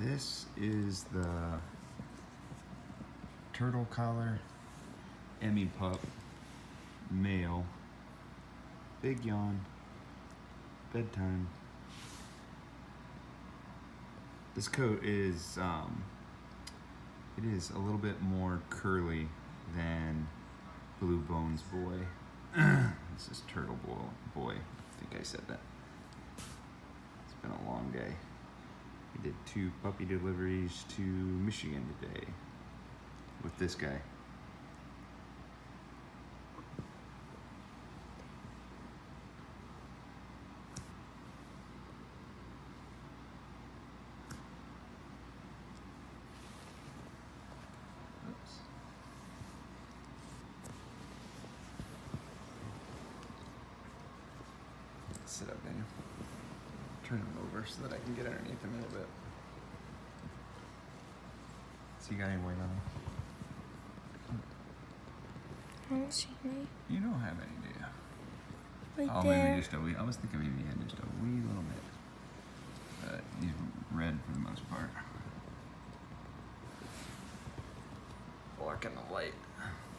This is the turtle collar Emmy pup, male, big yawn, bedtime. This coat is it is a little bit more curly than Blue Bones Boy. This is Turtle Boy. I think I said that. It's been a long day. We did 2 puppy deliveries to Michigan today with this guy. Oops. Sit up, Daniel. Turn him over so that I can get underneath him a little bit. So you got any weight on him? I don't see any. You don't have any, do you? Right Maybe there. just a wee. I was thinking maybe he had just a wee little bit. But he's red for the most part. Blocking the light.